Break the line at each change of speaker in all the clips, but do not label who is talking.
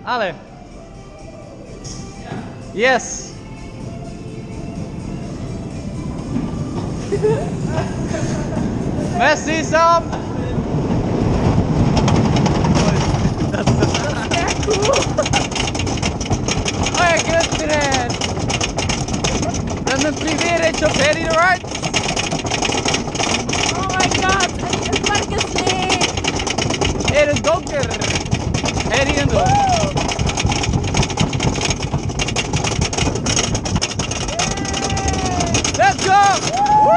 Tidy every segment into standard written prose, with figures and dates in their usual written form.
Allee. Yes. Merci Sam. Dat is echt cool. Oh ja, goed gedaan. We hebben een privéritje op Harry the Right.
Oh my god, het park is leeg.
In het donker. Harry in het donker. Let's go!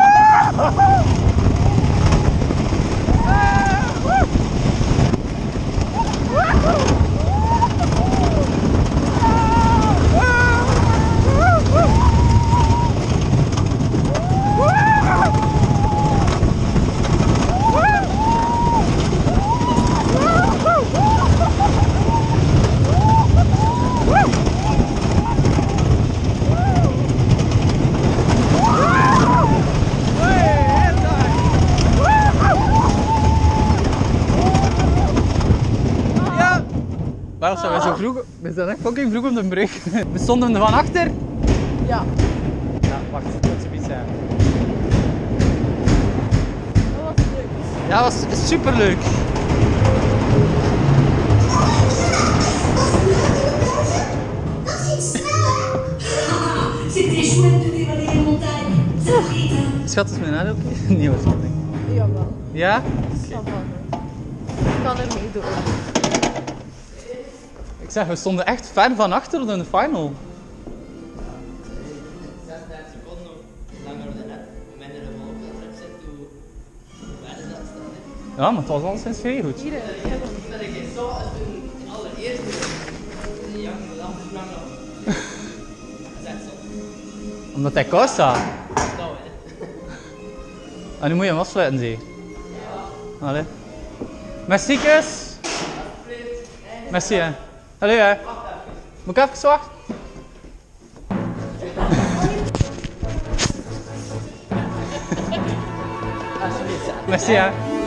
Waarom zijn wij zo vroeg? We zijn echt fucking vroeg op de brug. We stonden er van achter.
Ja.
Ja, wacht, dat moet zoiets zijn.
Dat was leuk.
Ja, dat was superleuk.
C'était chouette de dévaler les montagnes. Ça arrive, hein.
Schat, is mijn nadeel? Nee, waarschijnlijk.
Jawel.
Ja?
Ik kan er mee door.
Ik zeg, we stonden echt ver van achter in de final.
36 seconden langer dan net. Hoe minder de volk dat erop zit, hoe verder dat staat.
Ja, maar het was alleszins vrij goed.
Hier,
Dat ik zo als toen in allereerste de Jan van Lampen sprang nog. Dat is echt zo.
Omdat hij koud staat.
Nou, hè.
En nu moet je hem afsluiten, zie. Allee. Merci, kus. Merci, hè. Hallo, hè. Moet ik even wachten? Merci, hè.